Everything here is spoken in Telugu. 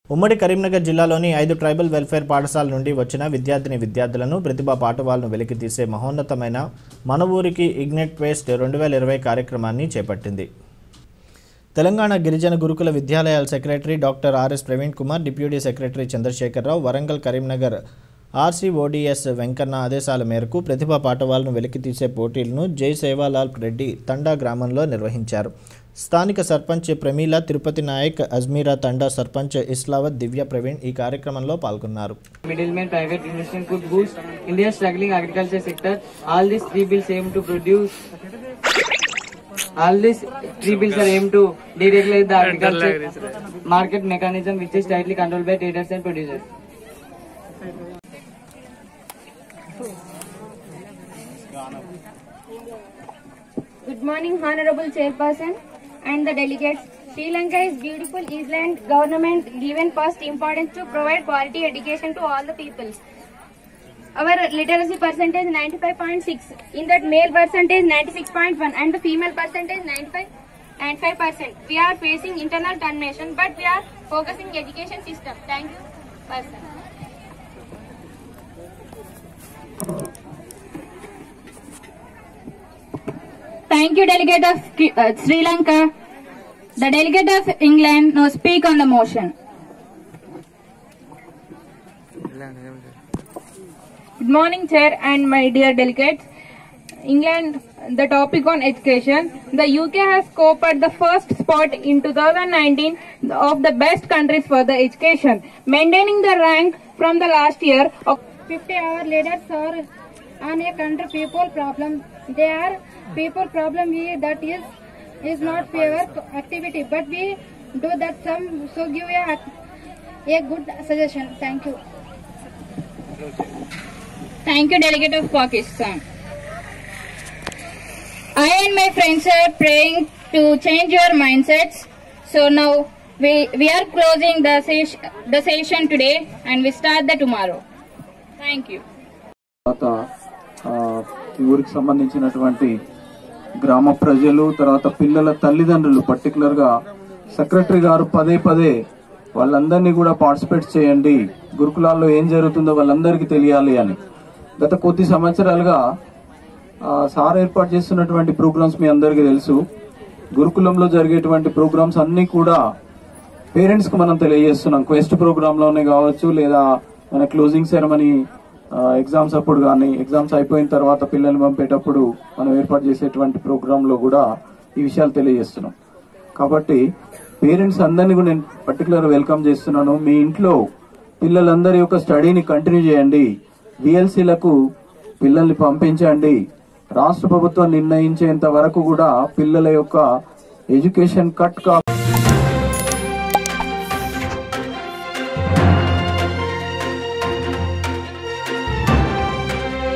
ఉమ్మడి కరీంనగర్ జిల్లాలోని 5 ట్రైబల్ వెల్ఫేర్ పాఠశాల నుండి వచ్చిన విద్యార్థులను ప్రతిభా పాఠవాలను వెలికితీసే మహోన్నతమైన మన ఊరికి ఇగ్నైట్ ఫెస్ట్ 2020 కార్యక్రమాన్ని చేపట్టింది. తెలంగాణ గిరిజన గురుకుల విద్యాలయాల secretary doctor RS Praveen Kumar, deputy secretary Chandrasekhara Rao, Warangal Karimnagar RCODS Venkanna ఆదేశాల మేరకు ప్రతిభా పాఠవాలను వెలికితీసే పోటీలను జై సేవాలాల్ రెడ్డి తండా గ్రామంలో నిర్వహించారు. స్థానిక సర్పంచ్ ప్రమీల, తిరుపతి నాయక్, అజ్మీరా తండా సర్పంచ్ ఇస్లావత్, దివ్య ప్రవీణ్ ఈ కార్యక్రమంలో పాల్గొన్నారు. Middlemen private investment could boost India's struggling agriculture sector. All these three bills aim to deregulate the agriculture market mechanism, which is tightly controlled by traders and producers. Good morning, Honorable Chairperson and the delegates. Sri Lanka is beautiful island. Government given first importance to provide quality education to all the peoples. Our literacy percentage 95.6. In that male percentage 96.1 and the female percentage 95%. We are facing internal stagnation, but we are focusing education system. Thank you, person. Thank you, delegate of Sri Lanka. The delegate of England now speak on the motion. Good morning, Chair and my dear delegates. England, the topic on education. The UK has scored the first spot in 2019 of the best countries for the education, maintaining the rank from the last year. 50-hour leaders are on a country people problem. They are people problem that is not favor activity, but we do that some, so give a good suggestion. Thank you. Thank you, delegate of Pakistan. I and my friends are praying to change your mindsets. So now we are closing the session today and we start the tomorrow. Thank you. ఊరికి సంబంధించినటువంటి గ్రామ ప్రజలు, తర్వాత పిల్లల తల్లిదండ్రులు, పర్టికులర్ గా సెక్రటరీ గారు పదే వాళ్ళందరినీ కూడా పార్టిసిపేట్ చేయండి, గురుకులాల్లో ఏం జరుగుతుందో వాళ్ళందరికీ తెలియాలి అని. గత కొద్ది సంవత్సరాలుగా సార్ ఏర్పాటు చేస్తున్నటువంటి ప్రోగ్రామ్స్ మీ అందరికీ తెలుసు. గురుకులంలో జరిగేటువంటి ప్రోగ్రామ్స్ అన్ని కూడా పేరెంట్స్ కు మనం తెలియజేస్తున్నాం. క్వెస్ట్ ప్రోగ్రామ్ లోనే కావచ్చు, లేదా మన క్లోజింగ్ సెరమనీ ఎగ్జామ్స్ అప్పుడు కానీ, ఎగ్జామ్స్ అయిపోయిన తర్వాత పిల్లల్ని పంపేటప్పుడు మనం ఏర్పాటు చేసేటువంటి ప్రోగ్రామ్ లో కూడా ఈ విషయాలు తెలియజేస్తున్నాం. కాబట్టి పేరెంట్స్ అందరినీ కూడా నేను పర్టికులర్ వెల్కమ్ చేస్తున్నాను. మీ ఇంట్లో పిల్లలందరి యొక్క స్టడీని కంటిన్యూ చేయండి, విఎల్సీలకు పిల్లల్ని పంపించండి. రాష్ట్ర ప్రభుత్వం నిర్ణయించేంత వరకు కూడా పిల్లల యొక్క ఎడ్యుకేషన్ కట్